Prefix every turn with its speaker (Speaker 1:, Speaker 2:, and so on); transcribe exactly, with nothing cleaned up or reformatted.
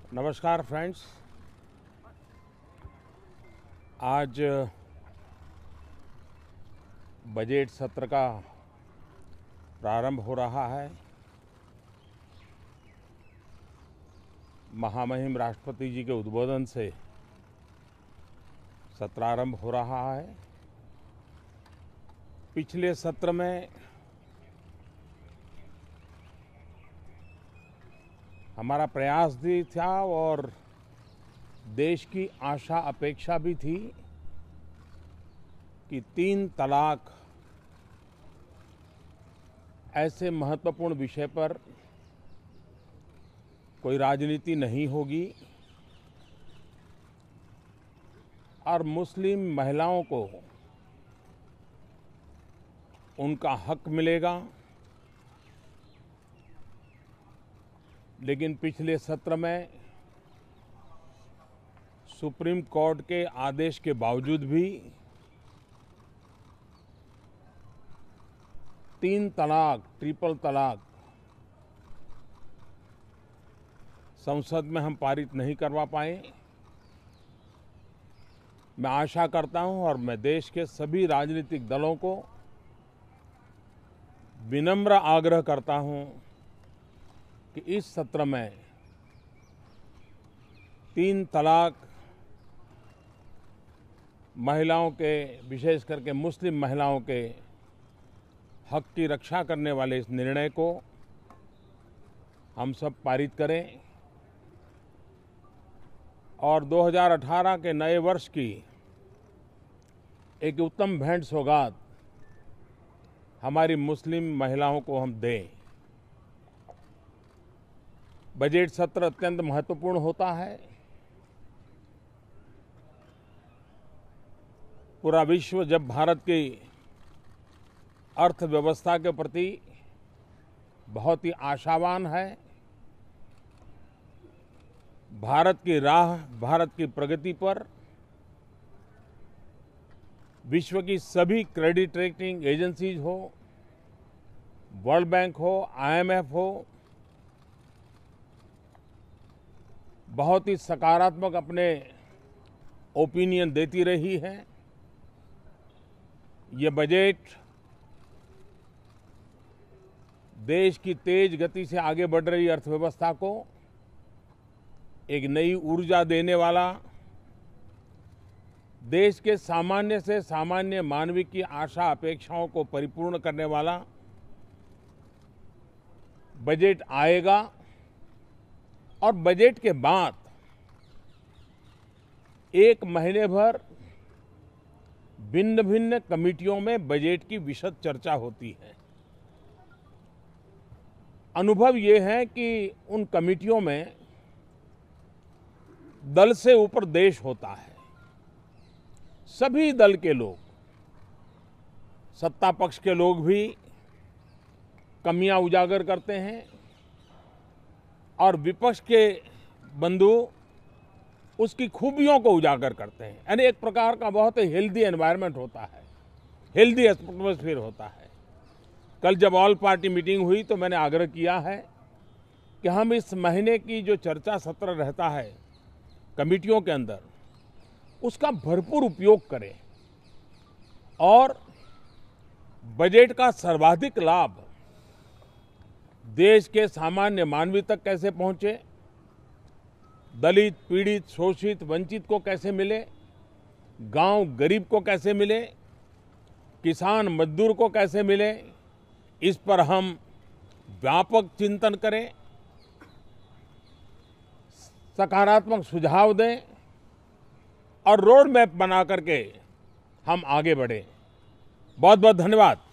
Speaker 1: नमस्कार फ्रेंड्स। आज बजट सत्र का प्रारंभ हो रहा है। महामहिम राष्ट्रपति जी के उद्बोधन से सत्रारंभ हो रहा है। पिछले सत्र में हमारा प्रयास भी था और देश की आशा अपेक्षा भी थी कि तीन तलाक ऐसे महत्वपूर्ण विषय पर कोई राजनीति नहीं होगी और मुस्लिम महिलाओं को उनका हक मिलेगा। लेकिन पिछले सत्र में सुप्रीम कोर्ट के आदेश के बावजूद भी तीन तलाक, ट्रिपल तलाक संसद में हम पारित नहीं करवा पाए। मैं आशा करता हूं और मैं देश के सभी राजनीतिक दलों को विनम्र आग्रह करता हूं कि इस सत्र में तीन तलाक महिलाओं के, विशेष करके मुस्लिम महिलाओं के हक की रक्षा करने वाले इस निर्णय को हम सब पारित करें और दो हज़ार अठारह के नए वर्ष की एक उत्तम भेंट सौगात हमारी मुस्लिम महिलाओं को हम दें। बजट सत्र अत्यंत महत्वपूर्ण होता है। पूरा विश्व जब भारत की अर्थव्यवस्था के प्रति बहुत ही आशावान है, भारत की राह, भारत की प्रगति पर विश्व की सभी क्रेडिट रेटिंग एजेंसीज हो, वर्ल्ड बैंक हो, आई एम एफ हो, बहुत ही सकारात्मक अपने ओपिनियन देती रही है। ये बजट देश की तेज गति से आगे बढ़ रही अर्थव्यवस्था को एक नई ऊर्जा देने वाला, देश के सामान्य से सामान्य मानवीय की आशा अपेक्षाओं को परिपूर्ण करने वाला बजट आएगा। और बजट के बाद एक महीने भर भिन्न भिन्न कमेटियों में बजट की विशद चर्चा होती है। अनुभव ये है कि उन कमेटियों में दल से ऊपर देश होता है। सभी दल के लोग, सत्ता पक्ष के लोग भी कमियां उजागर करते हैं और विपक्ष के बंधु उसकी खूबियों को उजागर करते हैं। यानी एक प्रकार का बहुत ही हेल्दी एनवायरनमेंट होता है, हेल्दी एटमॉस्फेयर होता है। कल जब ऑल पार्टी मीटिंग हुई तो मैंने आग्रह किया है कि हम इस महीने की जो चर्चा सत्र रहता है कमेटियों के अंदर, उसका भरपूर उपयोग करें और बजट का सर्वाधिक लाभ देश के सामान्य मानवी तक कैसे पहुंचे, दलित, पीड़ित, शोषित, वंचित को कैसे मिले, गांव गरीब को कैसे मिले, किसान मजदूर को कैसे मिले, इस पर हम व्यापक चिंतन करें, सकारात्मक सुझाव दें और रोड मैप बना करके हम आगे बढ़ें। बहुत बहुत धन्यवाद।